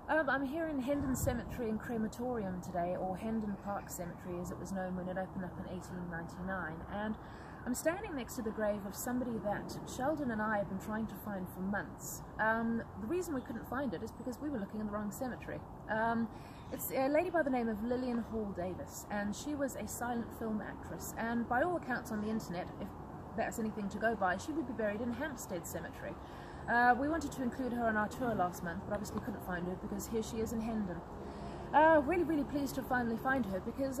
I'm here in Hendon Cemetery and Crematorium today, or Hendon Park Cemetery as it was known when it opened up in 1899, and I'm standing next to the grave of somebody that Sheldon and I have been trying to find for months. The reason we couldn't find it is because we were looking in the wrong cemetery. It's a lady by the name of Lillian Hall Davis, and she was a silent film actress, and by all accounts on the internet, if that's anything to go by, she would be buried in Hampstead Cemetery. We wanted to include her on our tour last month, but obviously couldn't find her because here she is in Hendon. Really pleased to finally find her because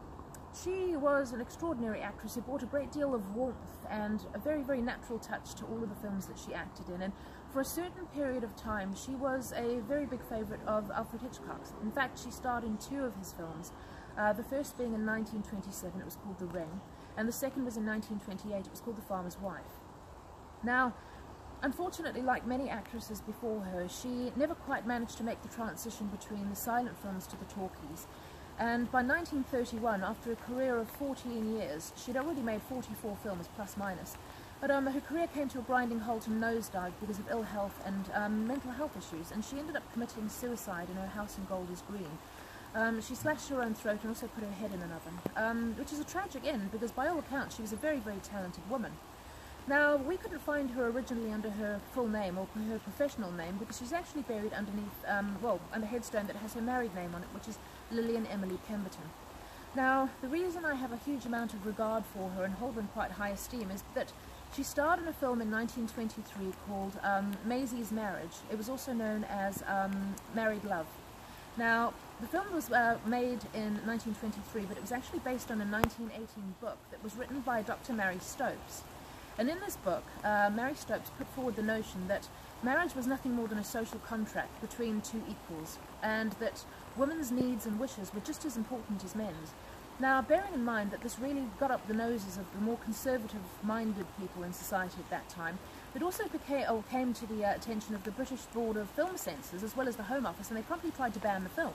she was an extraordinary actress who brought a great deal of warmth and a very natural touch to all of the films that she acted in. And for a certain period of time, she was a very big favourite of Alfred Hitchcock's. In fact, she starred in 2 of his films. The first being in 1927, it was called The Ring, and the second was in 1928, it was called The Farmer's Wife. Now, unfortunately, like many actresses before her, she never quite managed to make the transition between the silent films to the talkies. And by 1931, after a career of 14 years, she'd already made 44 films, plus minus. But her career came to a grinding halt and nosedived because of ill health and mental health issues, and she ended up committing suicide in her house in Golders Green. She slashed her own throat and also put her head in an oven, which is a tragic end because by all accounts she was a very talented woman. Now, we couldn't find her originally under her full name or her professional name because she's actually buried underneath, well, on a headstone that has her married name on it, which is Lillian Emily Pemberton. Now, the reason I have a huge amount of regard for her and hold her in quite high esteem is that she starred in a film in 1923 called Maisie's Marriage. It was also known as Married Love. Now, the film was made in 1923, but it was actually based on a 1918 book that was written by Dr. Mary Stopes. And in this book, Mary Stopes put forward the notion that marriage was nothing more than a social contract between 2 equals, and that women's needs and wishes were just as important as men's. Now, bearing in mind that this really got up the noses of the more conservative-minded people in society at that time, it also came to the attention of the British Board of Film Censors, as well as the Home Office, and they promptly tried to ban the film.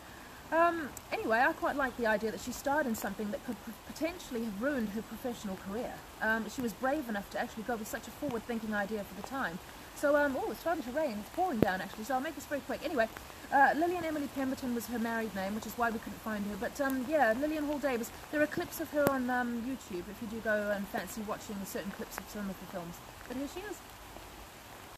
Anyway, I quite like the idea that she starred in something that could potentially have ruined her professional career. She was brave enough to actually go with such a forward-thinking idea for the time. So, oh, it's starting to rain. It's pouring down, actually, so I'll make this very quick. Anyway, Lillian Emily Pemberton was her married name, which is why we couldn't find her. But, yeah, Lillian Hall Davis. There are clips of her on YouTube if you do go and fancy watching certain clips of some of the films. But here she is.